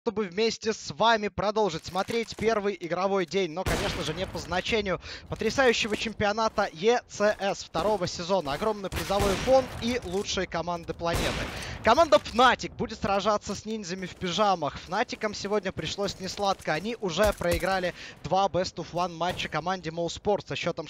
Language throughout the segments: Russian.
чтобы вместе с вами продолжить смотреть первый игровой день, но, конечно же, не по значению потрясающего чемпионата ЕЦС второго сезона. Огромный призовой фонд и лучшие команды планеты. Команда Fnatic будет сражаться с ниндзями в пижамах. Fnatic'ам сегодня пришлось несладко. Они уже проиграли два Best of One матча команде MoSports со счетом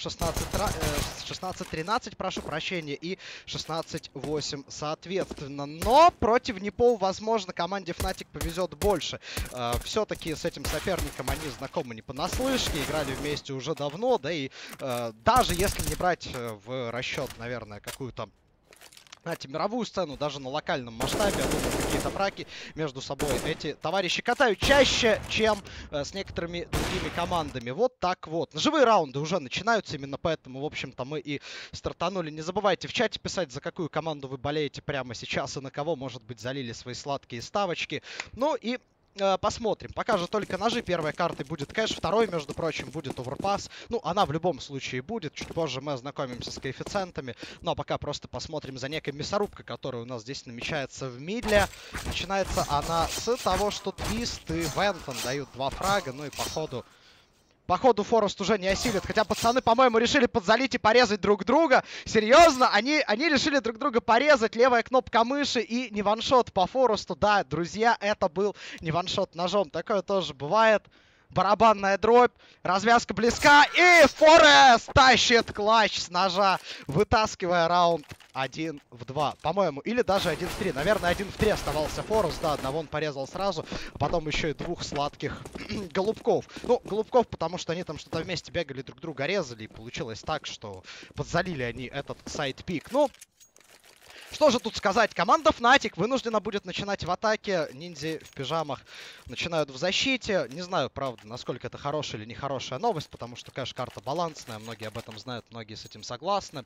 16-13, прошу прощения, и 16-8 соответственно. Но против НИПО, возможно, команде Fnatic повезет больше. Все-таки с этим соперником они знакомы не понаслышке, играли вместе уже давно, да и даже если не брать в расчет, наверное, какую-то, знаете, мировую сцену, даже на локальном масштабе, я думаю, какие-то браки между собой эти товарищи катают чаще, чем с некоторыми другими командами. Вот так вот. Живые раунды уже начинаются, именно поэтому, в общем-то, мы и стартанули. Не забывайте в чате писать, за какую команду вы болеете прямо сейчас и на кого, может быть, залили свои сладкие ставочки. Ну и посмотрим. Пока же только ножи. Первой картой будет кэш, второй, между прочим, будет оверпасс. Ну, она в любом случае будет. Чуть позже мы ознакомимся с коэффициентами. Ну, а пока просто посмотрим за некой мясорубкой, которая у нас здесь намечается в мидле. Начинается она с того, что Твист и Вентон дают два фрага. Ну и Походу, Форест уже не осилит. Хотя пацаны, по-моему, решили подзалить и порезать друг друга. Серьезно? Они решили друг друга порезать. Левая кнопка мыши и не ваншот по Форесту. Да, друзья, это был не ваншот ножом. Такое тоже бывает. Барабанная дробь. Развязка близка. И Форест тащит клатч с ножа, вытаскивая раунд 1 в 2. По-моему, или даже 1 в 3. Наверное, 1 в 3 оставался Форест. Да, одного он порезал сразу. А потом еще и двух сладких голубков. Ну, голубков, потому что они там что-то вместе бегали, друг друга резали. И получилось так, что подзалили они этот сайд-пик. Ну, что же тут сказать? Команда Fnatic вынуждена будет начинать в атаке. Ниндзя в пижамах начинают в защите. Не знаю, правда, насколько это хорошая или нехорошая новость, потому что, конечно, карта балансная. Многие об этом знают, многие с этим согласны.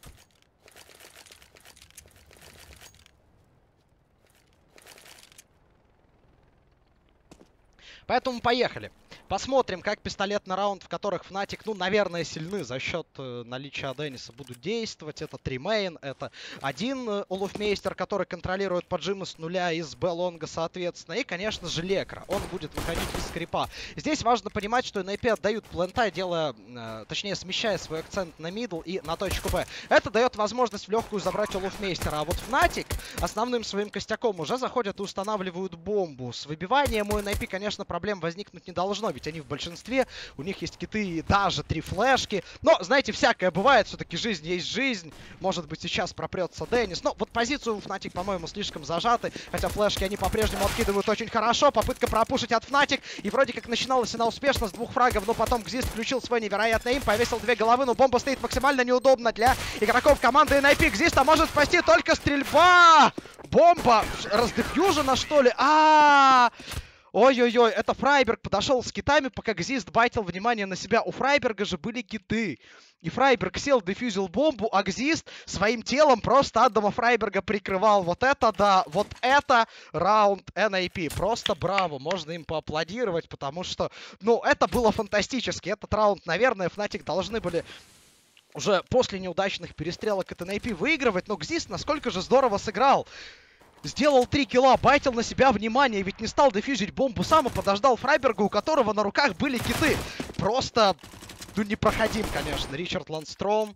Поэтому поехали. Посмотрим, как пистолетный раунд, в которых Fnatic, ну, наверное, сильны за счет наличия Денниса, будут действовать. Это 3 мейн, это один Олуфмейстер, который контролирует поджимы с нуля из Б-лонга, соответственно. И, конечно же, Лекра. Он будет выходить из скрипа. Здесь важно понимать, что NIP отдают плента, делая, точнее, смещая свой акцент на мидл и на точку Б. Это дает возможность в легкую забрать Олуфмейстера. А вот Fnatic основным своим костяком уже заходят и устанавливают бомбу. С выбиванием у NIP, конечно, проблем возникнуть не должно, ведь они в большинстве, у них есть киты и даже 3 флешки. Но, знаете, всякое бывает, все-таки жизнь есть жизнь. Может быть, сейчас пропрется Деннис. Но вот позицию у Fnatic, по-моему, слишком зажаты. Хотя флешки они по-прежнему откидывают очень хорошо. Попытка пропушить от Fnatic. И вроде как начиналась она успешно с 2 фрагов. Но потом Гзист включил свой невероятный им, повесил 2 головы. Но бомба стоит максимально неудобно для игроков команды NIP. Гзиста может спасти только стрельба! Бомба! Раздефьюжена, что ли? Ой-ой-ой, это Фрайберг подошел с китами, пока Гзист байтил внимание на себя. У Фрайберга же были киты. И Фрайберг сел, дефьюзил бомбу, а Гзист своим телом просто Адама Фрайберга прикрывал. Вот это да, вот это раунд NIP. Просто браво, можно им поаплодировать, потому что, ну, это было фантастически. Этот раунд, наверное, Fnatic должны были уже после неудачных перестрелок от NIP выигрывать. Но Гзист насколько же здорово сыграл. Сделал 3 килла, байтил на себя внимание, ведь не стал дефьюзить бомбу сам, и подождал Фрайберга, у которого на руках были киты. Просто, ну, непроходим, конечно, Ричард Ланстром.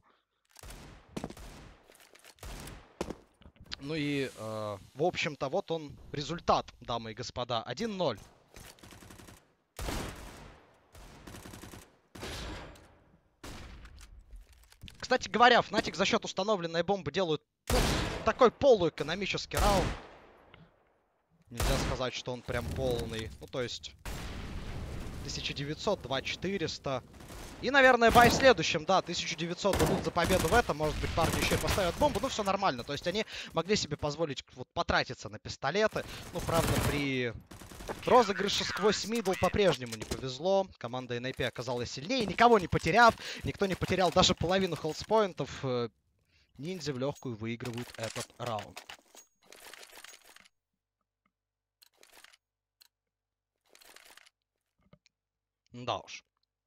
Ну и, в общем-то, вот он результат, дамы и господа, 1-0. Кстати говоря, Fnatic за счет установленной бомбы делают, ну, такой полуэкономический раунд. Нельзя сказать, что он прям полный. Ну, то есть 1900, 2400. И, наверное, бай в следующем, да, 1900 дадут за победу в этом. Может быть, парни еще и поставят бомбу. Ну, все нормально. То есть они могли себе позволить вот потратиться на пистолеты. Ну, правда, при розыгрыше сквозь мидл по-прежнему не повезло. Команда NIP оказалась сильнее, никого не потеряв. Никто не потерял даже половину хелспоинтов. Ниндзя в легкую выигрывают этот раунд. Да уж.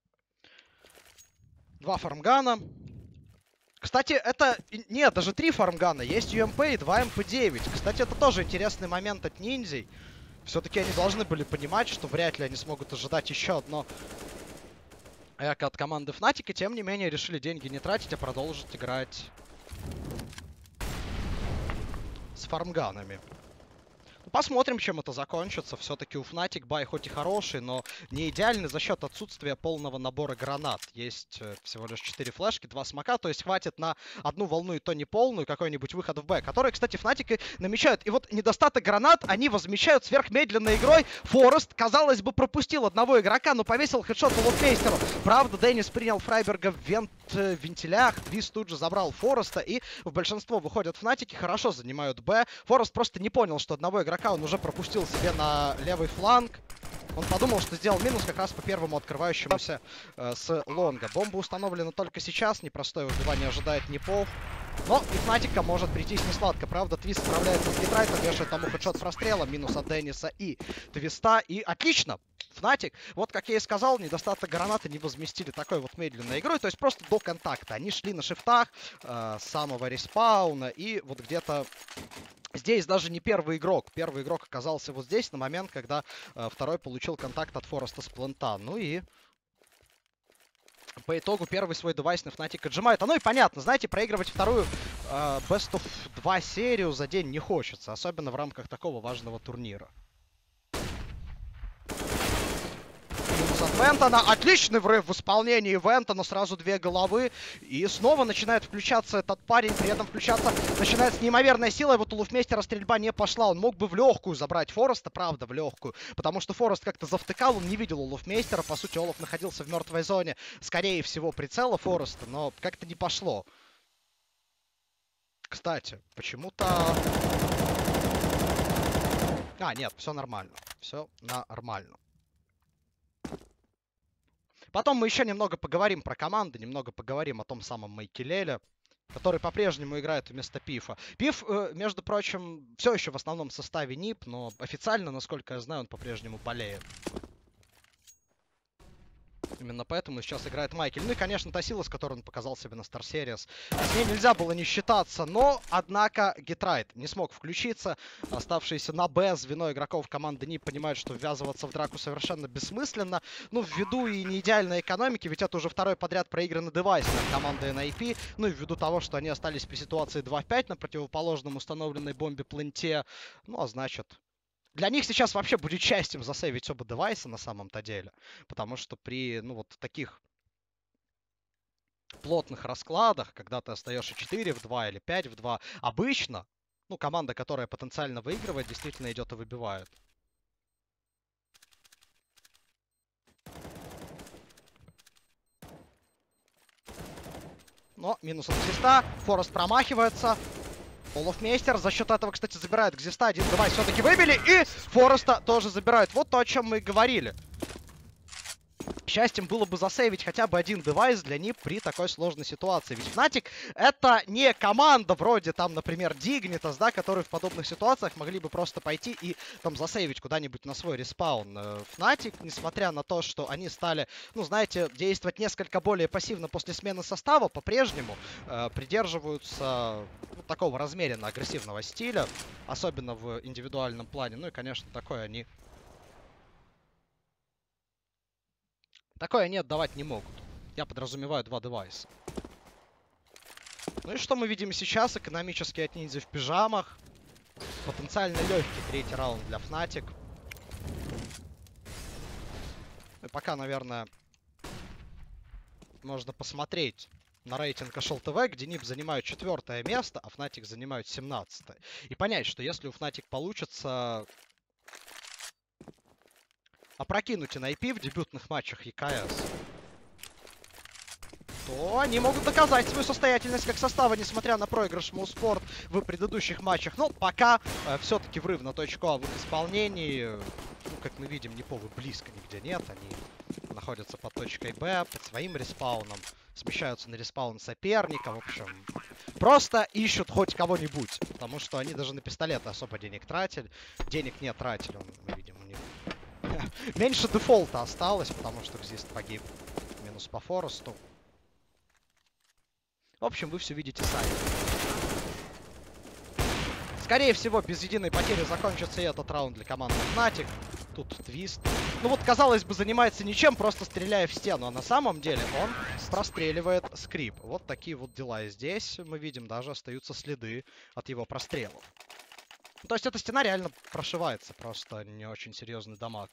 2 фармгана. Кстати, это... Нет, даже 3 фармгана. Есть UMP и 2 MP9. Кстати, это тоже интересный момент от ниндзей. Все-таки они должны были понимать, что вряд ли они смогут ожидать еще одно эко от команды Fnatic, и тем не менее решили деньги не тратить, а продолжить играть с фармганами. Посмотрим, чем это закончится. Все-таки у Fnatic бай хоть и хороший, но не идеальный за счет отсутствия полного набора гранат. Есть всего лишь 4 флешки, 2 смока, то есть хватит на одну волну и то не полную, какой-нибудь выход в Б, который, кстати, Fnatic намечают. И вот недостаток гранат они возмещают сверхмедленной игрой. Форест, казалось бы, пропустил одного игрока, но повесил хедшот Лофмейстеру. Правда, Деннис принял Фрайберга в вентилях. Твист тут же забрал Фореста, и в большинство выходят Fnatic, хорошо занимают Б. Форест просто не понял, что одного игрока он уже пропустил себе на левый фланг. Он подумал, что сделал минус как раз по первому открывающемуся с лонга. Бомба установлена только сейчас. Непростое выбивание ожидает Непов. Но и Fnatic может прийтись несладко. Правда, Твист справляется с гитрайтом, вешает тому хедшот с прострела. Минус от Денниса и Твиста. И отлично! Fnatic, вот как я и сказал, недостаток гранаты не возместили такой вот медленной игрой. То есть просто до контакта. Они шли на шифтах с самого респауна. И вот где-то здесь даже не первый игрок. Первый игрок оказался вот здесь на момент, когда второй получил контакт от Фореста с плента. Ну и по итогу первый свой девайс на Fnatic отжимает. Оно и понятно, знаете, проигрывать вторую Best of 2 серию за день не хочется. Особенно в рамках такого важного турнира. Минус от Вентона. Отличный врыв в исполнении Вентона. Сразу 2 головы. И снова начинает включаться этот парень. При этом включаться начинает с неимоверной силой. Вот у Лофмейстера стрельба не пошла. Он мог бы в легкую забрать Фореста. Правда, в легкую. Потому что Форест как-то завтыкал. Он не видел у Лофмейстера. По сути, Олаф находился в мертвой зоне. Скорее всего, прицела Фореста. Но как-то не пошло. Кстати, почему-то... нет, все нормально. Все нормально. Потом мы еще немного поговорим про команды, немного поговорим о том самом Майкелеле, который по-прежнему играет вместо Пифа. Пиф, между прочим, все еще в основном составе НИП, но официально, насколько я знаю, он по-прежнему болеет. Именно поэтому сейчас играет Майкель. Ну и, конечно, та сила, с которой он показал себя на Star Series. С ней нельзя было не считаться, но, однако, Гитрайт не смог включиться. Оставшиеся на Б звено игроков команды НИП понимают, что ввязываться в драку совершенно бессмысленно. Ну, ввиду и не идеальной экономики, ведь это уже второй подряд проигранный девайс от команды NIP. Ну и ввиду того, что они остались при ситуации 2 в 5 на противоположном установленной бомбе пленте. Ну, а значит... Для них сейчас вообще будет счастьем засейвить оба девайса на самом-то деле. Потому что при, вот таких плотных раскладах, когда ты остаешься 4 в 2 или 5 в 2, обычно, команда, которая потенциально выигрывает, действительно идет и выбивает. Но минус от Ксиста. Форест промахивается. Олафмейстер за счет этого, кстати, забирает Ксиста. Один девайс все-таки выбили. И Фореста тоже забирают. Вот то, о чем мы и говорили. Счастьем было бы засейвить хотя бы один девайс для них при такой сложной ситуации. Ведь Fnatic это не команда вроде там, например, Dignitas, да, которые в подобных ситуациях могли бы просто пойти и там засейвить куда-нибудь на свой респаун. Fnatic, несмотря на то, что они стали, знаете, действовать несколько более пассивно после смены состава, по-прежнему придерживаются такого размеренно агрессивного стиля, особенно в индивидуальном плане. Ну и, конечно, такое они отдавать не могут. Я подразумеваю 2 девайса. Ну и что мы видим сейчас? Экономически от ниндзя в пижамах. Потенциально легкий третий раунд для Fnatic. И пока, наверное, можно посмотреть на рейтинг Ашел ТВ, где НИП занимают 4-е место, а Fnatic занимают 17-е. И понять, что если у Fnatic получится опрокинуть NIP в дебютных матчах ЕКС, то они могут доказать свою состоятельность как состава, несмотря на проигрыш Моуспорт в предыдущих матчах. Но пока все-таки врыв на точку А в их исполнении. Как мы видим, Неповы близко нигде нет. Они находятся под точкой Б, под своим респауном. Смещаются на респаун соперника. В общем, просто ищут хоть кого-нибудь. Потому что они даже на пистолеты особо денег тратили. Денег не тратили, мы видим, у них меньше дефолта осталось, потому что Ксист погиб. Минус по Форесту. В общем, вы все видите сами. Скорее всего, без единой потери закончится и этот раунд для команды Fnatic. Тут твист. Ну вот, казалось бы, занимается ничем, просто стреляя в стену. А на самом деле он простреливает скрип. Вот такие вот дела. И здесь мы видим, даже остаются следы от его прострелов. То есть эта стена реально прошивается. Просто не очень серьезный дамаг.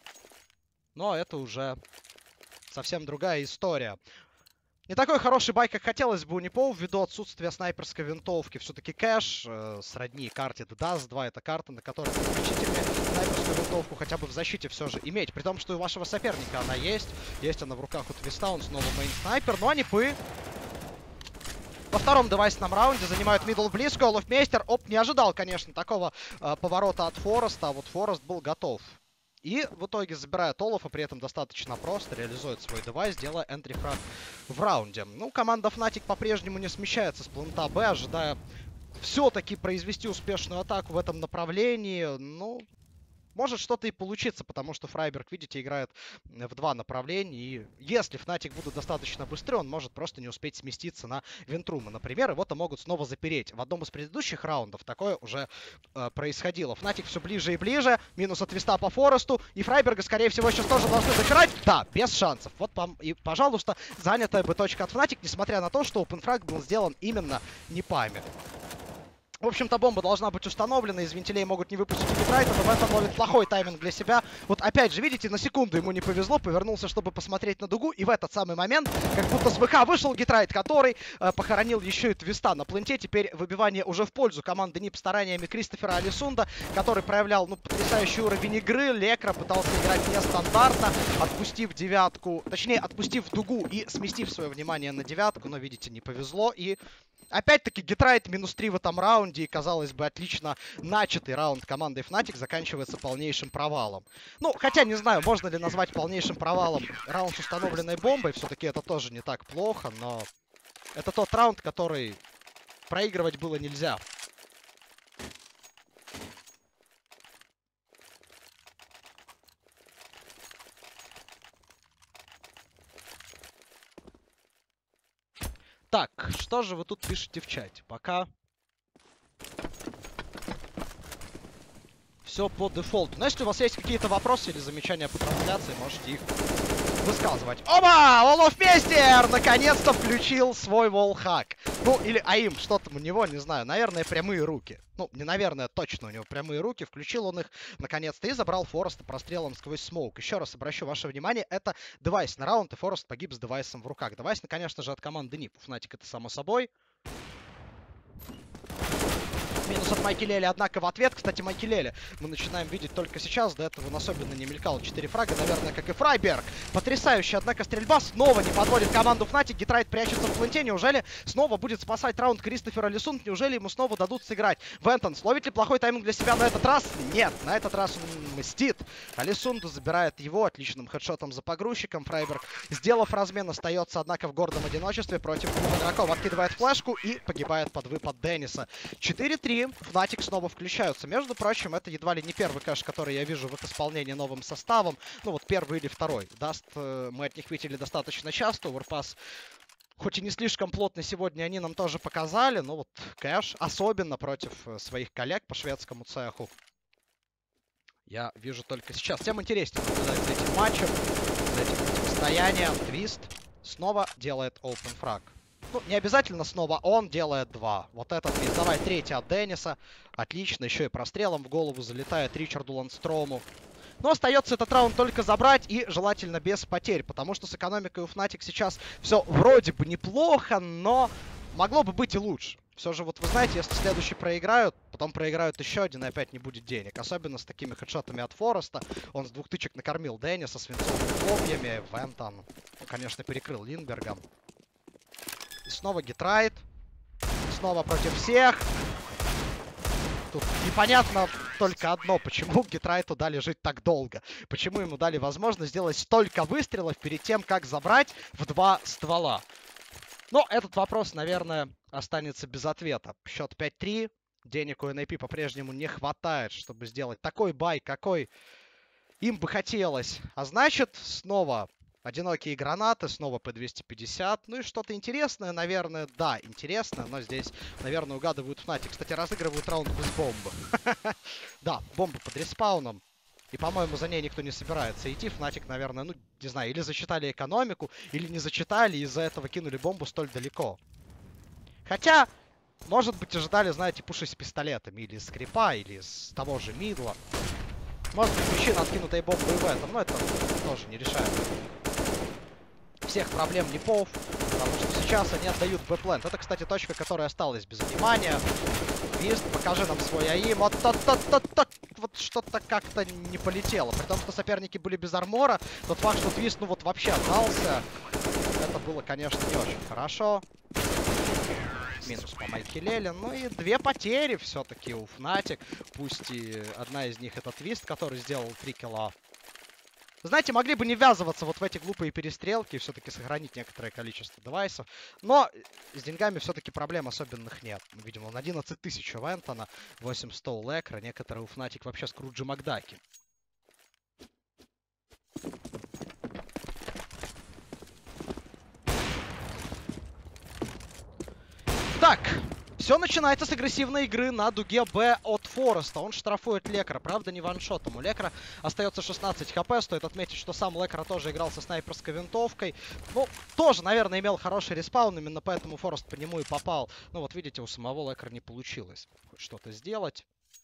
Но это уже совсем другая история. Не такой хороший бай, как хотелось бы у Непоу, ввиду отсутствия снайперской винтовки. Все-таки кэш сродни карте Dust 2. Это карта, на которой предпочтительнее снайперскую винтовку хотя бы в защите все же иметь. При том, что и у вашего соперника она есть. Есть она в руках у Твиста, он снова мейн-снайпер. Но Непы во втором девайсном раунде занимают мидл близко. Олафмейстер, не ожидал, конечно, такого поворота от Фореста. А вот Форест был готов. И в итоге забирает Олафа, при этом достаточно просто реализует свой девайс, делая энтри-фраг в раунде. Ну, команда Fnatic по-прежнему не смещается с плента Б, ожидая все-таки произвести успешную атаку в этом направлении. Ну, может что-то и получиться, потому что Фрайберг, видите, играет в два направления. И если Fnatic будут достаточно быстры, он может просто не успеть сместиться на Вентрума, например. Его-то могут снова запереть. В одном из предыдущих раундов такое уже происходило. Fnatic все ближе и ближе. Минус от Твиста по Форесту. И Фрайберга, скорее всего, сейчас тоже должны запирать. Да, без шансов. Вот, и, пожалуйста, занятая бы точка от Fnatic, несмотря на то, что опенфраг был сделан именно Непами. В общем-то, бомба должна быть установлена, из вентилей могут не выпустить Гитрайта, но в этом ловит плохой тайминг для себя. Вот опять же, видите, на секунду ему не повезло, повернулся, чтобы посмотреть на дугу, и в этот самый момент, как будто с ВХ вышел Гитрайт, который похоронил еще и Твиста на пленте. Теперь выбивание уже в пользу команды НИП стараниями Кристофера Алисунда, который проявлял, ну, потрясающий уровень игры. Лекра пытался играть нестандартно, отпустив девятку, точнее, отпустив дугу и сместив свое внимание на девятку, но, видите, не повезло, и опять-таки, Гитрайт минус 3 в этом раунде, и, казалось бы, отлично начатый раунд командой Fnatic заканчивается полнейшим провалом. Ну, хотя, не знаю, можно ли назвать полнейшим провалом раунд с установленной бомбой, все-таки это тоже не так плохо, но это тот раунд, который проигрывать было нельзя. Так, что же вы тут пишете в чате? Пока все по дефолту. Но если у вас есть какие-то вопросы или замечания по трансляции, можете их высказывать. Оба! Олафмейстер наконец-то включил свой волхак. Ну, или АИМ, что там у него, не знаю. Наверное, прямые руки. Ну, не наверное, точно у него прямые руки. Включил он их наконец-то и забрал Фореста прострелом сквозь смоук. Еще раз обращу ваше внимание, это девайсный раунд, и Форест погиб с девайсом в руках. Девайс, ну, конечно же, от команды НИП. У Fnatic это само собой. Минус от Майкелели, однако в ответ, кстати, Майкелели мы начинаем видеть только сейчас, до этого он особенно не мелькал. 4 фрага, наверное, как и Фрайберг. Потрясающая, однако, стрельба снова не подводит команду Fnatic. Гитрайт прячется в пленте, неужели снова будет спасать раунд Кристофер Алисунд? Неужели ему снова дадут сыграть? Вентон словит ли плохой тайминг для себя на этот раз? Нет, на этот раз он мстит. Алисунду забирает его отличным хедшотом за погрузчиком. Фрайберг, сделав размен, остается, однако, в гордом одиночестве против двух игроков. Откидывает флешку и погибает под выпад Денниса. 4-3. Fnatic снова включаются. Между прочим, это едва ли не первый кэш, который я вижу в их исполнении новым составом. Ну вот первый или второй. Dust мы от них видели достаточно часто. Overpass, хоть и не слишком плотно сегодня, они нам тоже показали. Но вот кэш, особенно против своих коллег по шведскому цеху, я вижу только сейчас. Тем интереснее наблюдать за этим матчем, за этим противостоянием. Твист снова делает open frag. Ну, не обязательно снова он делает 2. Вот этот твист. Давай, третий от Денниса. Отлично, еще и прострелом в голову залетает Ричарду Ланстрому. Но остается этот раунд только забрать, и желательно без потерь, потому что с экономикой у Fnatic сейчас все вроде бы неплохо, но могло бы быть и лучше. Все же, вот вы знаете, если следующий проиграют, потом проиграют еще один, и опять не будет денег. Особенно с такими хедшотами от Фореста. Он с 2 тычек накормил Денниса свинцовыми хлопьями. Вентон, ну, конечно, перекрыл Линдбергом. И снова Гитрайт. Снова против всех. Тут непонятно только одно, почему Гитрайту дали жить так долго. Почему ему дали возможность сделать столько выстрелов перед тем, как забрать в 2 ствола. Но этот вопрос, наверное, останется без ответа. Счет 5-3. Денег у NAP по-прежнему не хватает, чтобы сделать такой бай, какой им бы хотелось. А значит, снова Одинокие гранаты, снова P250. Ну и что-то интересное, наверное. Да, интересно, но здесь, наверное, угадывают Fnatic. Кстати, разыгрывают раунд без бомбы. Да, бомба под респауном. И, по-моему, за ней никто не собирается идти. Fnatic, наверное, ну, не знаю, или зачитали экономику, или не зачитали, и из-за этого кинули бомбу столь далеко. Хотя, может быть, ожидали, знаете, пуши с пистолетами, или из скрипа, или с того же мидла. Может быть, причина откинутой бомбы и в этом, но это тоже не решает всех проблем Непов, потому что сейчас они отдают Б-плент. Это, кстати, точка, которая осталась без внимания. Твист, покажи нам свой АИМ. Вот что-то как-то не полетело. При том, что соперники были без армора, тот факт, что Твист, ну вот вообще отдался, это было, конечно, не очень хорошо. Минус по Майкелеле. Ну и 2 потери все-таки у Fnatic. Пусть и одна из них это Твист, который сделал 3 килла. Знаете, могли бы не ввязываться вот в эти глупые перестрелки и все-таки сохранить некоторое количество девайсов. Но с деньгами все-таки проблем особенных нет. Мы видим, он 11 тысяч у Вентона, 800 у Лекра, некоторые у Fnatic вообще Скруджи Макдаки. Так, все начинается с агрессивной игры на дуге Б от Фореста. Он штрафует Лекра, правда, не ваншотом. У Лекра остается 16 хп. Стоит отметить, что сам Лекра тоже играл со снайперской винтовкой. Ну, тоже, наверное, имел хороший респаун, именно поэтому Форест по нему и попал. Ну, вот видите, у самого Лекра не получилось хоть что-то сделать.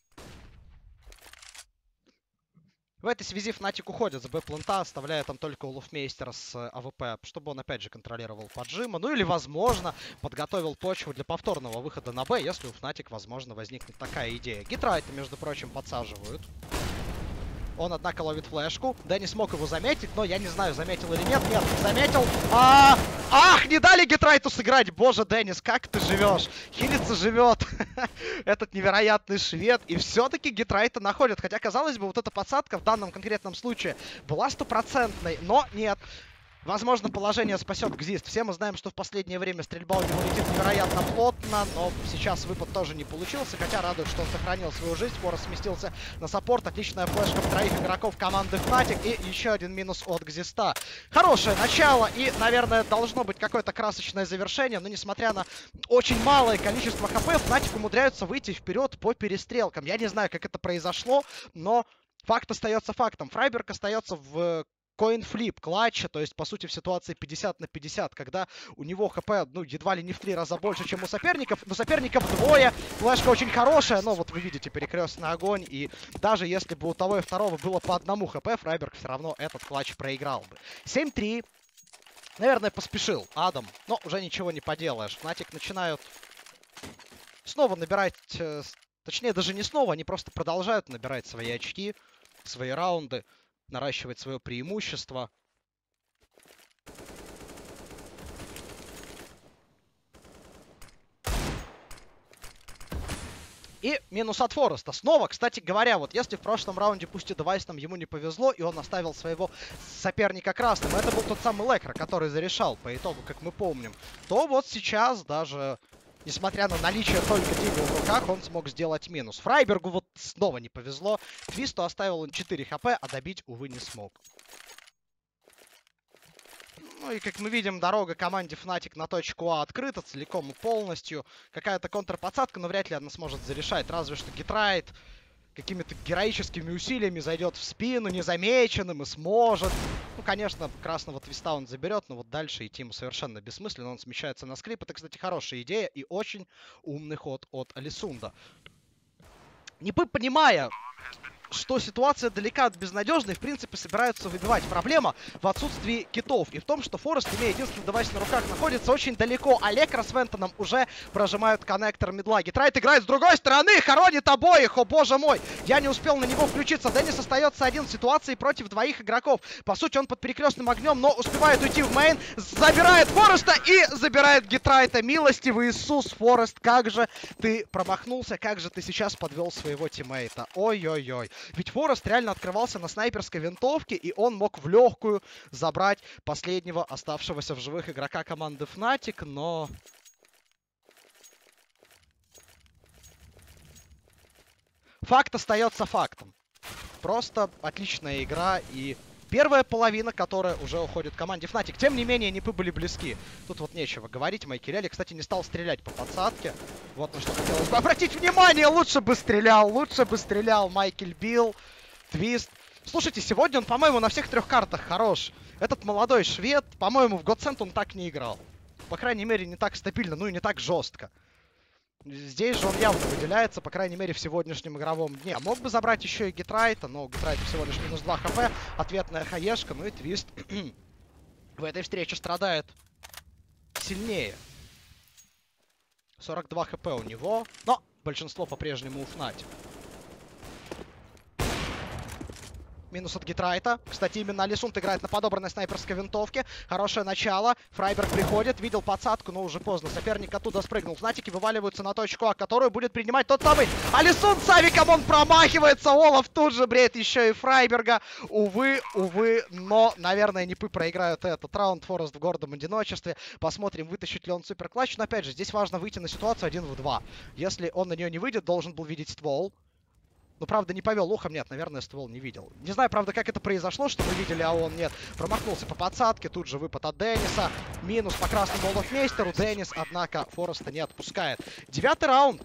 В этой связи Fnatic уходит с Б-плента, оставляя там только Улуфмейстера с АВП, чтобы он опять же контролировал поджима. Ну или, возможно, подготовил почву для повторного выхода на Б, если у Fnatic, возможно, возникнет такая идея. Гитрайта, между прочим, подсаживают. Он, однако, ловит флешку. Дэнни смог его заметить, но я не знаю, заметил или нет. Нет, не заметил. Ах, не дали Гитрайту сыграть. Боже, Деннис, как ты живешь? Хилица живет. Этот невероятный швед. И все-таки Гитрайта находят. Хотя, казалось бы, вот эта подсадка в данном конкретном случае была стопроцентной. Но нет. Возможно, положение спасет Гзист. Все мы знаем, что в последнее время стрельба у него летит невероятно плотно, но сейчас выпад тоже не получился, хотя радует, что он сохранил свою жизнь. Форест сместился на саппорт. Отличная флешка в троих игроков команды Fnatic и еще один минус от Гзиста. Хорошее начало и, наверное, должно быть какое-то красочное завершение, но несмотря на очень малое количество хп, Fnatic умудряются выйти вперед по перестрелкам. Я не знаю, как это произошло, но факт остается фактом. Фрайберг остается в коин-флип клатча, то есть, по сути, в ситуации 50 на 50, когда у него хп, ну, едва ли не в 3 раза больше, чем у соперников, но соперников двое, флешка очень хорошая, но вот вы видите перекрестный огонь, и даже если бы у того и второго было по 1 хп, Фрайберг все равно этот клатч проиграл бы. 7-3. Наверное, поспешил Адам, но уже ничего не поделаешь. Fnatic начинают снова набирать, точнее, даже не снова, они просто продолжают набирать свои очки, свои раунды, наращивать свое преимущество. И минус от Фореста. Снова, кстати говоря, вот если в прошлом раунде, пусть и девайсом ему не повезло, и он оставил своего соперника красным, это был тот самый Лекра, который зарешал по итогу, как мы помним, то вот сейчас даже, несмотря на наличие только Дигла в руках, он смог сделать минус. Фрайбергу вот снова не повезло. Твисту оставил он 4 хп, а добить, увы, не смог. Ну и, как мы видим, дорога команде Fnatic на точку А открыта целиком и полностью. Какая-то контрподсадка, но вряд ли она сможет зарешать. Разве что Гитрайт какими-то героическими усилиями зайдет в спину незамеченным и сможет. Ну, конечно, красного Твиста он заберет, но вот дальше идти ему совершенно бессмысленно. Он смещается на скрип. Это, кстати, хорошая идея и очень умный ход от Алисунда. Не понимая, что ситуация далека от безнадежной, в принципе, собираются выбивать. Проблема в отсутствии китов и в том, что Форест, имея единственный девайс на руках, находится очень далеко. А Лекра с Вентоном уже прожимают коннектор мидла. Гитрайт играет с другой стороны, хоронит обоих, о боже мой. Я не успел на него включиться. Деннис остается один в ситуации против 2 игроков. По сути, он под перекрестным огнем, но успевает уйти в мейн. Забирает Фореста и забирает Гитрайта. Милостивый Иисус, Форест, как же ты промахнулся, как же ты сейчас подвел своего тиммейта. Ой-ой-ой. Ведь Форест реально открывался на снайперской винтовке, и он мог в легкую забрать последнего оставшегося в живых игрока команды Fnatic, но... Факт остается фактом. Просто отличная игра, и Первая половина, которая уже уходит команде Fnatic. Тем не менее, Нипы были близки. Тут вот нечего говорить. Майкелелли, кстати, не стал стрелять по подсадке. Вот на что хотелось бы обратить внимание. Лучше бы стрелял. Майкель бил. Твист. Слушайте, сегодня он, по-моему, на всех трех картах хорош. Этот молодой швед, по-моему, в Godsend он так не играл. По крайней мере, не так стабильно, ну и не так жестко. Здесь же он явно выделяется, по крайней мере, в сегодняшнем игровом дне. Мог бы забрать еще и Гитрайта, но Гитрайт всего лишь минус 2 хп. Ответная хаешка, ну и Твист в этой встрече страдает сильнее. 42 хп у него, но большинство по-прежнему у Fnatic. Минус от Гитрайта. Кстати, именно Алисунт играет на подобранной снайперской винтовке. Хорошее начало. Фрайберг приходит, видел подсадку, но уже поздно. Соперник оттуда спрыгнул. Фнатики вываливаются на точку А, которую будет принимать тот самый Алисунт с авиком. Он промахивается. Олаф тут же бреет еще и Фрайберга. Увы, но, наверное, Нипы проиграют этот раунд. Форест в гордом одиночестве. Посмотрим, вытащит ли он суперклатч. Но, опять же, здесь важно выйти на ситуацию 1 в 2. Если он на нее не выйдет, должен был видеть ствол. Ну, правда, не повел ухом, нет, наверное, ствол не видел. Не знаю, правда, как это произошло, что мы видели, а он нет. Промахнулся по подсадке, тут же выпад от Денниса. Минус по красному Олафмейстеру. Деннис, однако, Фореста не отпускает. 9-й раунд.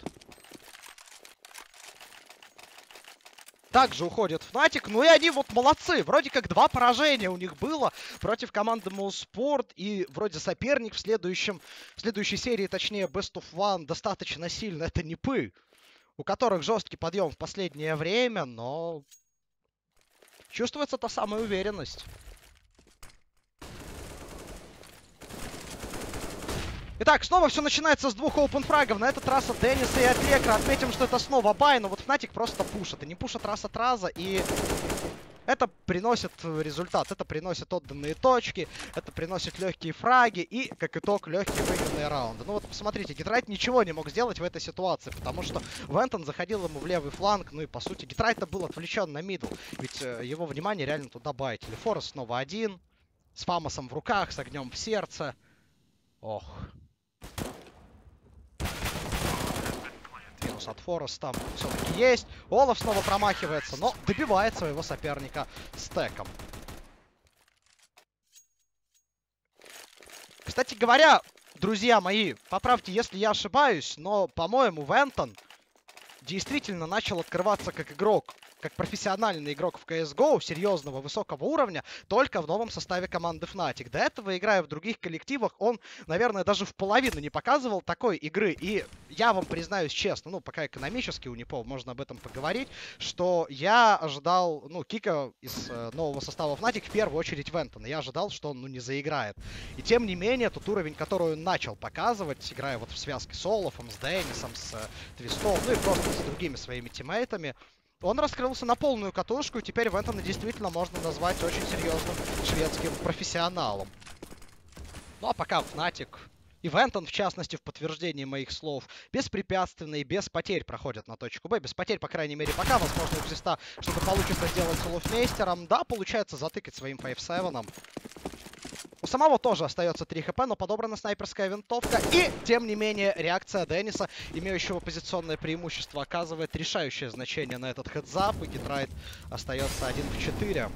Также уходит Fnatic. Ну и они вот молодцы. Вроде как 2 поражения у них было против команды MouseSport. И вроде соперник в следующей серии, точнее, Best of One, достаточно сильно. Это Нипы, у которых жесткий подъем в последнее время, но чувствуется та самая уверенность. Итак, снова все начинается с 2 опенфрагов. На этот раз от Денниса и от Лекра. Отметим, что это снова бай, но вот Fnatic просто пушит. Они пушат раз от раза, и это приносит результат. Это приносит отданные точки, это приносит легкие фраги и, как итог, легкие выигранные раунды. Ну вот, посмотрите, Гитрайт ничего не мог сделать в этой ситуации, потому что Вентон заходил ему в левый фланг, ну и, по сути, Гитрайт был отвлечен на мидл, ведь его внимание реально туда байтили. Форест снова один, с Фамосом в руках, с огнем в сердце. Ох. Минус от Фореста все-таки есть. Олаф снова промахивается, но добивает своего соперника стеком. Кстати говоря, друзья мои, поправьте, если я ошибаюсь, но, по-моему, Вентон действительно начал открываться как игрок, как профессиональный игрок в CSGO, серьезного, высокого уровня, только в новом составе команды Fnatic. До этого, играя в других коллективах, он, наверное, даже в половину не показывал такой игры. И я вам признаюсь честно, ну, пока экономически у Нипов можно об этом поговорить, что я ожидал, ну, кика из нового состава Fnatic в первую очередь Вентона. Я ожидал, что он, ну, не заиграет. И тем не менее, тот уровень, который он начал показывать, играя вот в связке с Олафом, с Деннисом, с Твистом, ну и просто с другими своими тиммейтами, он раскрылся на полную катушку, и теперь Вентона действительно можно назвать очень серьезным шведским профессионалом. Ну а пока Fnatic и Вентон, в частности, в подтверждении моих слов, беспрепятственно и без потерь проходят на точку Б. Без потерь, по крайней мере, пока. Возможно, у Квеста что-то получится сделать с Олафмейстером. Да, получается затыкать своим 5-7. У самого тоже остается 3 хп, но подобрана снайперская винтовка. И, тем не менее, реакция Денниса, имеющего позиционное преимущество, оказывает решающее значение на этот хедзап. И Гитрайт остается 1 в 4.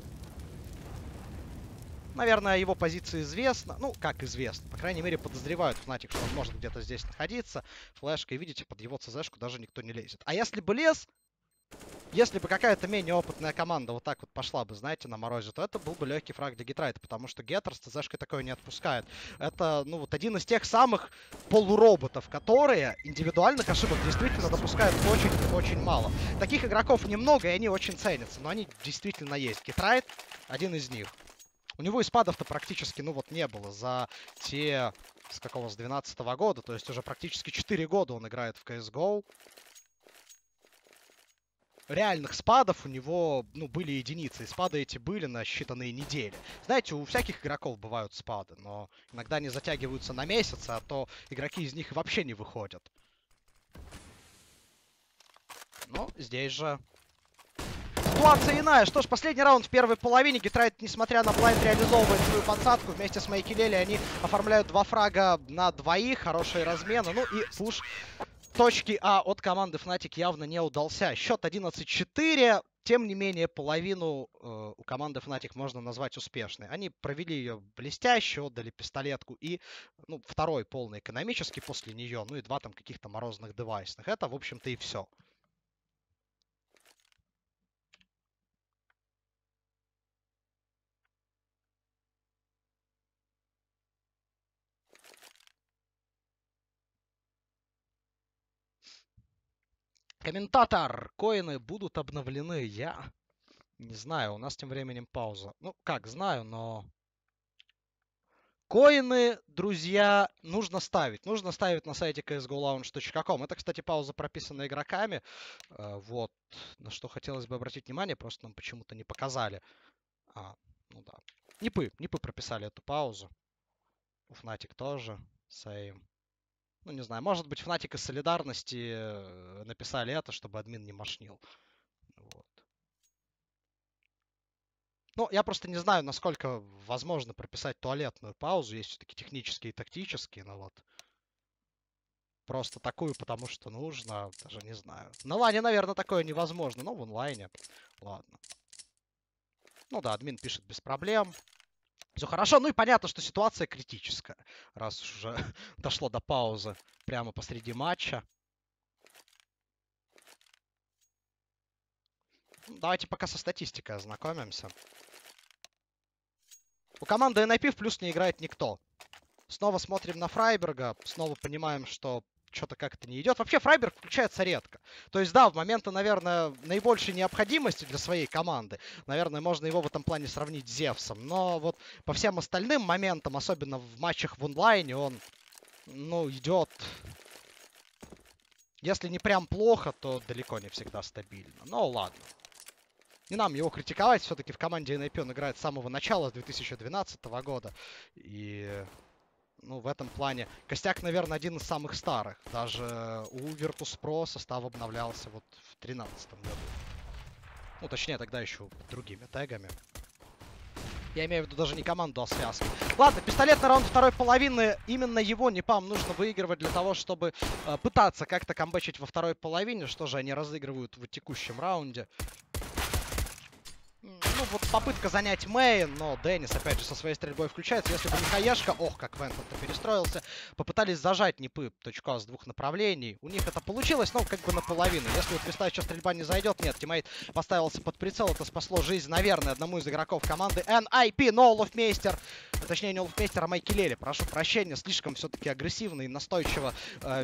Наверное, его позиция известна. Ну, как известно. По крайней мере, подозревают Fnatic, что он может где-то здесь находиться. Флешка, и видите, под его ЦЗшку даже никто не лезет. А если бы лез... Если бы какая-то менее опытная команда вот так вот пошла бы, знаете, на морозе, то это был бы легкий фраг для Гитрайта, потому что Геттер с ЦЗшкой такое не отпускает. Это, ну, вот один из тех самых полуроботов, которые индивидуальных ошибок действительно допускают очень мало. Таких игроков немного, и они очень ценятся, но они действительно есть. Гитрайт один из них. У него и спадов-то практически, ну вот, не было за те, с какого, с 12-го года, то есть уже практически 4 года он играет в CSGO. Реальных спадов у него, ну, были единицы. И спады эти были на считанные недели. Знаете, у всяких игроков бывают спады, но иногда они затягиваются на месяцы, а то игроки из них вообще не выходят. Но здесь же ситуация иная. Что ж, последний раунд в первой половине. Гитрайт, несмотря на блайнд, реализовывает свою подсадку. Вместе с Майкелелли они оформляют 2 фрага на 2. Хорошие размены. Ну и пуш точки А от команды Fnatic явно не удался. Счет 11-4. тем не менее, половину у команды Fnatic можно назвать успешной. Они провели ее блестяще, отдали пистолетку и, ну, второй полный экономический после нее, ну и два там каких-то морозных девайсных. Это, в общем-то, и все. Комментатор, коины будут обновлены. Я не знаю, у нас тем временем пауза. Ну, как, знаю, но... Коины, друзья, нужно ставить. Нужно ставить на сайте csgolaunch.com. Это, кстати, пауза прописана игроками. Вот, на что хотелось бы обратить внимание, просто нам почему-то не показали. Ну да. Нипы прописали эту паузу. У Fnatic тоже. Same. Ну, не знаю, может быть, Fnatic из солидарности написали это, чтобы админ не мошнил. Вот. Ну, я просто не знаю, насколько возможно прописать туалетную паузу. Есть все-таки технические и тактические, но вот просто такую, потому что нужно, даже не знаю. На лане, наверное, такое невозможно, но в онлайне. Ладно. Ну да, админ пишет без проблем. Все хорошо, ну и понятно, что ситуация критическая, раз уже дошло до паузы прямо посреди матча. Давайте пока со статистикой ознакомимся. У команды NIP в плюс не играет никто. Снова смотрим на Фрайберга, снова понимаем, что что-то как-то не идет. Вообще Фрайберг включается редко. То есть, да, в моменты, наверное, наибольшей необходимости для своей команды, наверное, можно его в этом плане сравнить с Зевсом. Но вот по всем остальным моментам, особенно в матчах в онлайне, он, ну, идет... Если не прям плохо, то далеко не всегда стабильно. Но ладно. Не нам его критиковать. Все-таки в команде NIP он играет с самого начала, с 2012 года. И... Ну, в этом плане костяк, наверное, один из самых старых. Даже у Virtus.pro состав обновлялся вот в 2013 году. Ну, точнее, тогда еще другими тегами. Я имею в виду даже не команду, а связку. Ладно, пистолетный раунд второй половины. Именно его Непам нужно выигрывать для того, чтобы пытаться как-то камбэчить во второй половине. Что же они разыгрывают в текущем раунде? Ну, вот попытка занять мейн, но Деннис, опять же, со своей стрельбой включается. Если бы не Хаешка, ох, как Вентон-то перестроился, попытались зажать Непы точку А с двух направлений. У них это получилось, но как бы наполовину. Если у Твиста еще стрельба не зайдет, нет, тиммейт поставился под прицел, это спасло жизнь, наверное, одному из игроков команды NIP, но Олафмейстер, точнее, не Олафмейстер, а Майки Лели, прошу прощения, слишком все-таки агрессивно и настойчиво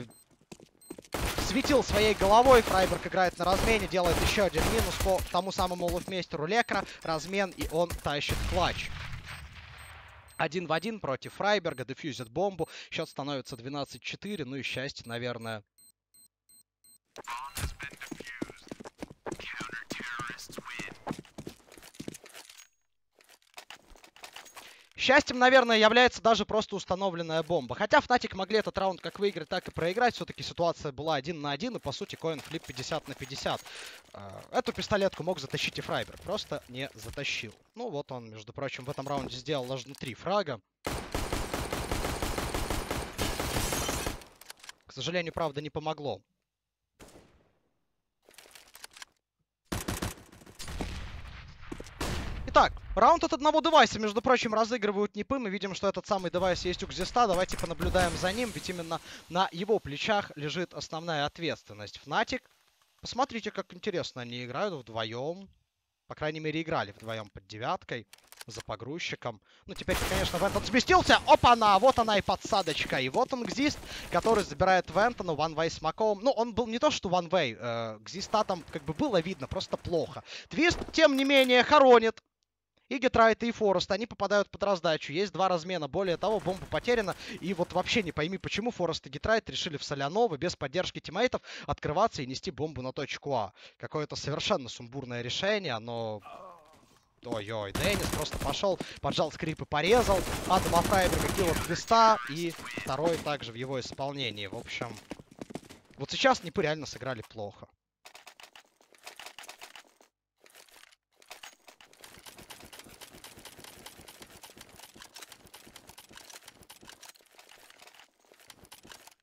светил своей головой. Фрайберг играет на размене, делает еще один минус по тому самому Олафмейстеру Лекра. Размен, и он тащит клатч. 1 в 1 против Фрайберга, дефьюзит бомбу. Счет становится 12-4, ну и счастье, наверное. Счастьем, наверное, является даже просто установленная бомба. Хотя Fnatic могли этот раунд как выиграть, так и проиграть. Все-таки ситуация была 1 на 1, и по сути коин-флип 50 на 50. Эту пистолетку мог затащить и Фрайберг, просто не затащил. Ну вот он, между прочим, в этом раунде сделал аж 3 фрага. К сожалению, правда, не помогло. Итак, раунд от одного девайса, между прочим, разыгрывают Непы. Мы видим, что этот самый девайс есть у Гзиста. Давайте понаблюдаем за ним, ведь именно на его плечах лежит основная ответственность. Fnatic, посмотрите, как интересно они играют вдвоем. По крайней мере, играли вдвоем под девяткой, за погрузчиком. Ну, теперь, конечно, Вентон сместился. Опа-на! Вот она и подсадочка. И вот он, Гзист, который забирает Вентона one-way смоком. Ну, он был не то, что one-way. Гзиста там как бы было видно, просто плохо. Твист, тем не менее, хоронит. И Гетрайт, и Форест, они попадают под раздачу. Есть два размена. Более того, бомба потеряна. И вот вообще не пойми, почему Форест и Гетрайт решили в Солянова без поддержки тиммейтов открываться и нести бомбу на точку А. Какое-то совершенно сумбурное решение, но... Ой-ой, Деннис просто пошел, поджал скрип и порезал. Адама Фрайберга килл от Твиста. И второй также в его исполнении. В общем, вот сейчас Непы реально сыграли плохо.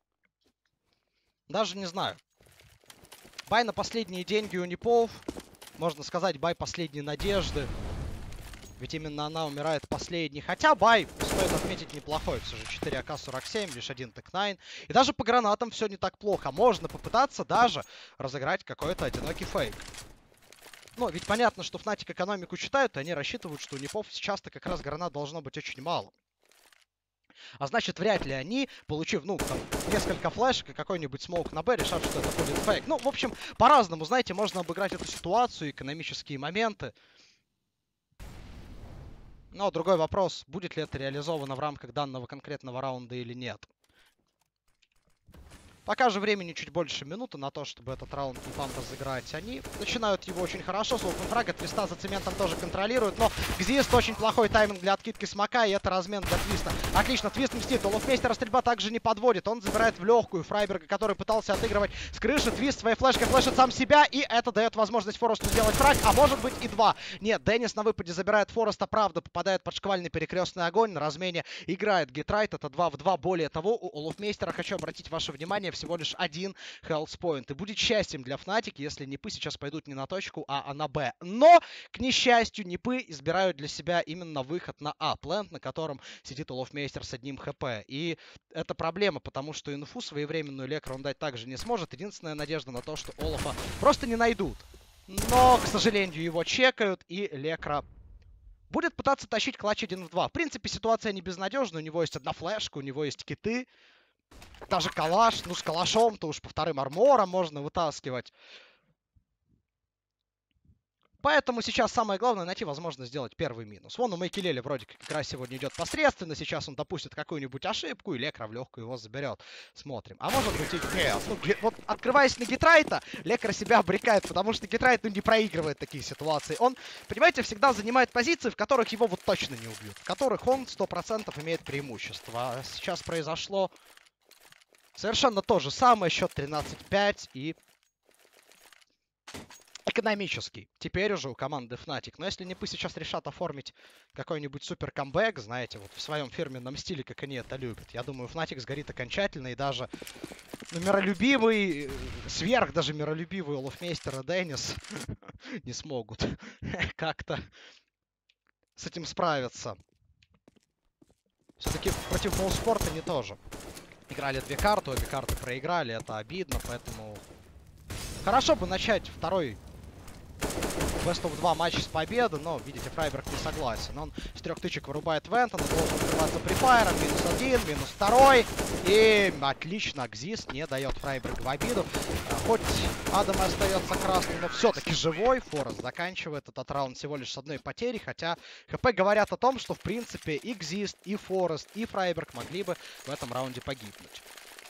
Даже не знаю. Бай на последние деньги у Непов. можно сказать, бай последней надежды. Ведь именно она умирает последней. Хотя бай, стоит отметить, неплохой. Все же 4 АК-47, лишь 1 ТЭК-9. И даже по гранатам все не так плохо. Можно попытаться даже разыграть какой-то одинокий фейк. Ну, ведь понятно, что Fnatic экономику читают, и они рассчитывают, что у Непов сейчас-то как раз гранат должно быть очень мало. А значит, вряд ли они, получив, ну, там, несколько флешек и какой-нибудь смоук на Б, решат, что это будет фейк. Ну, в общем, по-разному, знаете, можно обыграть эту ситуацию, экономические моменты. Но другой вопрос, будет ли это реализовано в рамках данного конкретного раунда или нет. Пока же времени чуть больше минуты на то, чтобы этот раунд Непам разыграть. Они начинают его очень хорошо. Соупенфрага Твиста за цементом тоже контролирует. Но Гзист очень плохой тайминг для откидки смока. И это размен для Твиста. Отлично, Твист мстит. У Лофмейстера стрельба также не подводит. Он забирает в легкую Фрайберга, который пытался отыгрывать с крыши. Твист своей флешкой флешит сам себя. И это дает возможность Форесту сделать фраг. А может быть и 2. Нет, Деннис на выпаде забирает Фореста. Правда, попадает под шквальный перекрестный огонь. На размене играет Гитрайт. Это 2 в 2. Более того, у Лофмейстера, хочу обратить ваше внимание, всего лишь 1 health point. И будет счастьем для Fnatic, если Непы сейчас пойдут не на точку, а на Б. Но, к несчастью, Непы избирают для себя именно выход на А. Плент, на котором сидит Олофмейстер с 1 хп. И это проблема, потому что инфу своевременную Лекра он дать также не сможет. Единственная надежда на то, что Олафа просто не найдут. Но, к сожалению, его чекают, и Лекра будет пытаться тащить клатч 1 в 2. В принципе, ситуация не безнадежная. У него есть одна флешка, у него есть киты. Даже калаш. Ну, с калашом-то уж по вторым арморам можно вытаскивать. Поэтому сейчас самое главное найти возможность сделать первый минус. Вон у Мейкелеле вроде как игра сегодня идет посредственно. Сейчас он допустит какую-нибудь ошибку, и Лекра в легкую его заберет. Смотрим. А может быть и нет. Ну, вот открываясь на Гитрайта, Лекра себя обрекает, потому что Гитрайт не проигрывает такие ситуации. Он, понимаете, всегда занимает позиции, в которых его вот точно не убьют. В которых он 100% имеет преимущество. А сейчас произошло совершенно то же самое. Счет 13-5 и экономический. Теперь уже у команды Fnatic. Но если Непы сейчас решат оформить какой-нибудь супер камбэк, знаете, вот в своем фирменном стиле, как они это любят, я думаю, Fnatic сгорит окончательно. И даже миролюбивый, сверх даже миролюбивый Олофмейстер и Деннис не смогут как-то с этим справиться. Все-таки против Моуспорта не тоже. Играли 2 карты, обе карты проиграли, это обидно, поэтому хорошо бы начать второй Best of 2 матч с победы, но, видите, Фрайберг не согласен. Он с 3 тычек вырубает Вентона, должен открываться префайром, -1, -2. И отлично, Гзис не дает Фрайберг в обиду. Хоть Адам остается красным, но все-таки живой. Форест заканчивает этот раунд всего лишь с 1 потерей, хотя ХП говорят о том, что, в принципе, и Гзис, и Форест, и Фрайберг могли бы в этом раунде погибнуть.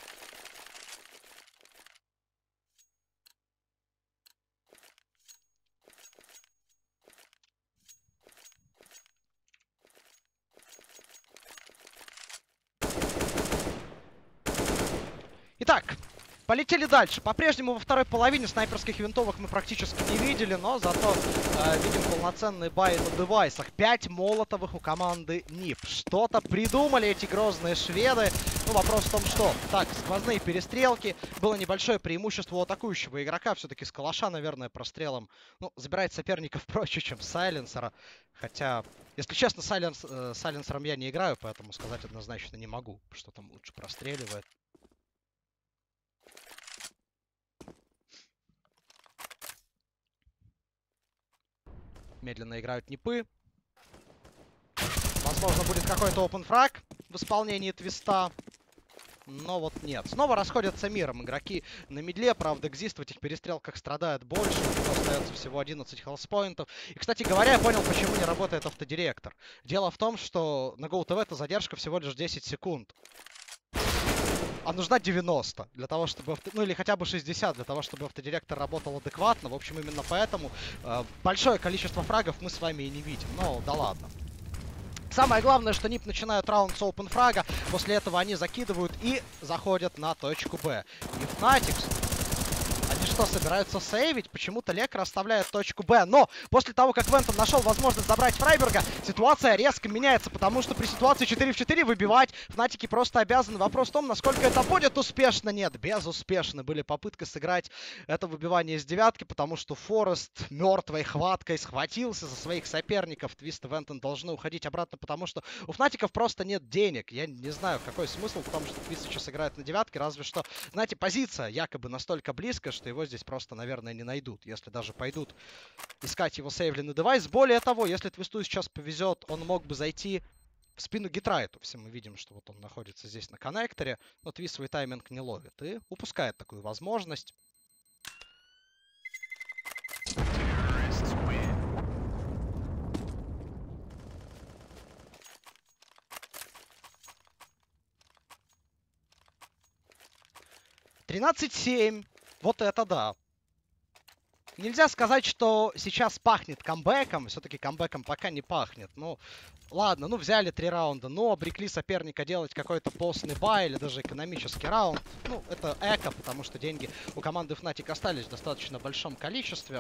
Итак, полетели дальше. По-прежнему во второй половине снайперских винтовок мы практически не видели, но зато видим полноценный бай на девайсах. 5 молотовых у команды НИП. Что-то придумали эти грозные шведы. Ну, вопрос в том, что... Так, сквозные перестрелки. Было небольшое преимущество у атакующего игрока. Все-таки с калаша, наверное, прострелом, ну, забирает соперников проще, чем с сайленсера. Хотя, если честно, сайленсером я не играю, поэтому сказать однозначно не могу, что там лучше простреливает. Медленно играют Непы. Возможно, будет какой-то опенфраг в исполнении Твиста. Но вот нет. Снова расходятся миром игроки на мидле. Правда, Гзист в этих перестрелках страдает больше. У него остается всего 11 хелспоинтов. И, кстати говоря, я понял, почему не работает автодиректор. Дело в том, что на GoTV эта задержка всего лишь 10 секунд. А нужна 90 для того, чтобы... Ну или хотя бы 60 для того, чтобы автодиректор работал адекватно. В общем, именно поэтому большое количество фрагов мы с вами и не видим. Но да ладно. Самое главное, что НИП начинают раунд с open фрага. После этого они закидывают и заходят на точку Б. И Fnatic Они что, собираются сейвить? Почему-то Лекар оставляет точку Б. Но после того, как Вентон нашел возможность забрать Фрайберга, ситуация резко меняется, потому что при ситуации 4 в 4 выбивать Фнатики просто обязаны. Вопрос в том, насколько это будет успешно. Нет, безуспешно были попытки сыграть это выбивание из девятки, потому что Форест мертвой хваткой схватился за своих соперников. Твист и Вентон должны уходить обратно, потому что у Фнатиков просто нет денег. Я не знаю, какой смысл в том, что Твист сейчас играет на девятке, разве что, знаете, позиция якобы настолько близко, что его здесь просто, наверное, не найдут. Если даже пойдут искать его сейвленный девайс. Более того, если Твисту сейчас повезет, он мог бы зайти в спину Гитрайту. Все мы видим, что вот он находится здесь на коннекторе, но Твист свой тайминг не ловит и упускает такую возможность. «13-7». Вот это да. Нельзя сказать, что сейчас пахнет камбэком. Все-таки камбэком пока не пахнет. Ну, ладно, ну взяли 3 раунда, но обрекли соперника делать какой-то постный бай или даже экономический раунд. Ну, это эко, потому что деньги у команды Fnatic остались в достаточно большом количестве.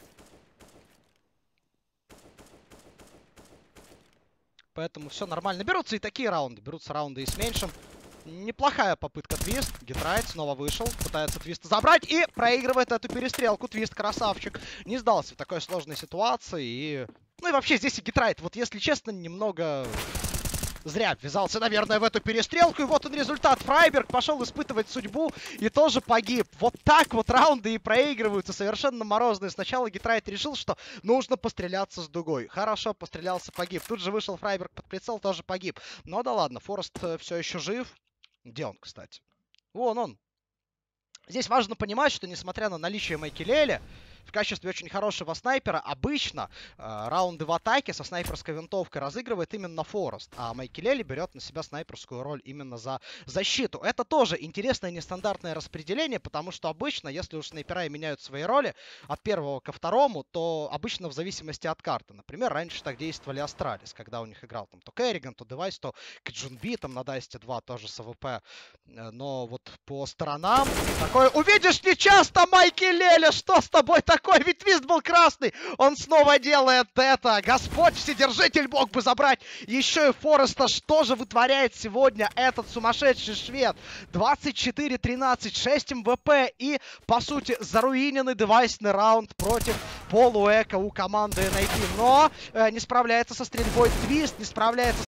Поэтому все нормально. Берутся и такие раунды. Берутся раунды и с меньшим. Неплохая попытка Твист. Гитрайт снова вышел. Пытается Твиста забрать и проигрывает эту перестрелку. Твист красавчик. Не сдался в такой сложной ситуации. И... Ну и вообще здесь и Гитрайт, вот если честно, немного зря ввязался, наверное, в эту перестрелку. И вот он результат. Фрайберг пошел испытывать судьбу и тоже погиб. Вот так вот раунды и проигрываются. Совершенно морозные. Сначала Гитрайт решил, что нужно постреляться с дугой. Хорошо, пострелялся, погиб. Тут же вышел Фрайберг под прицел, тоже погиб. Но да ладно, Форест все еще жив. Где он, кстати? Вон он. Здесь важно понимать, что несмотря на наличие Майкелеля, в качестве очень хорошего снайпера обычно раунды в атаке со снайперской винтовкой разыгрывает именно Форест, а Майкелели берет на себя снайперскую роль именно за защиту. Это тоже интересное нестандартное распределение, потому что обычно, если уж снайпера меняют свои роли от первого ко второму, то обычно в зависимости от карты. Например, раньше так действовали Астралис, когда у них играл там то Керриган, то Девайс, то Кджунби, там на Дасте 2 тоже с АВП. Но вот по сторонам такое увидишь нечасто, Майкелеля, что с тобой такой? Ведь Твист был красный. Он снова делает это. Господь Вседержитель мог бы забрать еще и Фореста. Что же вытворяет сегодня этот сумасшедший швед? 24-13, 6 МВП и, по сути, заруиненный девайсный раунд против полуэко у команды NIP. Но не справляется со стрельбой Твист, не справляется